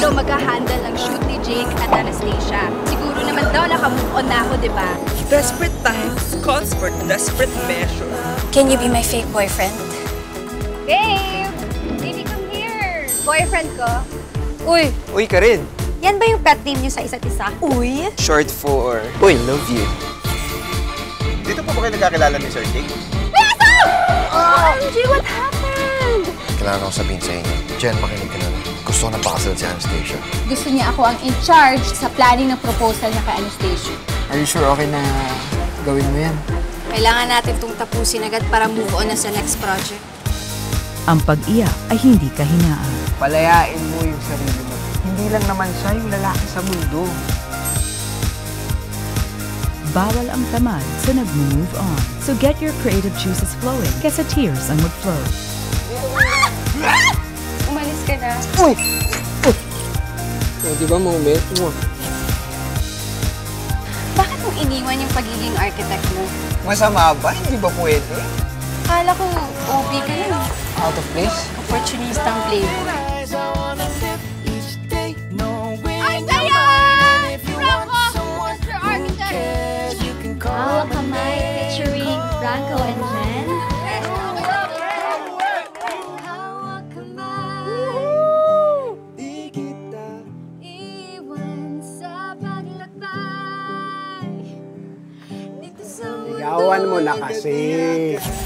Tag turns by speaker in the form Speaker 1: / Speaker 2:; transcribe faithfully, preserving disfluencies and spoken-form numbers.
Speaker 1: daw magha-handle ng shoot ni Jake at Anastasia. Siguro naman daw naka-move on na ako, di ba?
Speaker 2: Desperate times calls for desperate measure.
Speaker 3: Can you be my fake boyfriend?
Speaker 1: Babe! Baby, come here! Boyfriend ko.
Speaker 3: Uy!
Speaker 4: Uy ka rin.
Speaker 3: Yan ba yung pet name niyo sa isa't isa? Uy!
Speaker 4: Short for, Uy, love you.
Speaker 5: Dito po ba kayo nagkakilala ni Sir Jake?
Speaker 1: O M G, what happened?
Speaker 5: Kailangan akong sabihin sa inyo. Jen, makinig ka na lang. Gusto ko napakasal si Anastasia.
Speaker 1: Gusto niya ako ang in-charge sa planning ng proposal niya kay Anastasia.
Speaker 4: Are you sure okay na gawin mo yan?
Speaker 3: Kailangan natin itong tapusin agad para move on na sa next project.
Speaker 6: Ang pag-iyak ay hindi kahinaan.
Speaker 4: Palayain mo yung sarili mo. Hindi lang naman siya yung lalaki sa mundo.
Speaker 6: Bawal ang tamad sa nag-move on. So get your creative juices flowing kesa tears ang mag-flow.
Speaker 1: Umalis ka na.
Speaker 4: Uy! Uy! O, di ba moment mo?
Speaker 1: Bakit mo iniwan yung pagiging architect mo?
Speaker 4: Masama ba? Hindi ba pwede?
Speaker 1: Kala ko O B ka lang.
Speaker 4: Out of place?
Speaker 1: Opportunistang playboy. Ay, saya! Franco! Mister Architect!
Speaker 7: Hawak kamay featuring Franco and Jen. Hawak kamay, di kita iwan sa paglakbay. Dito sa mundo.
Speaker 4: Yawan mo na kasi.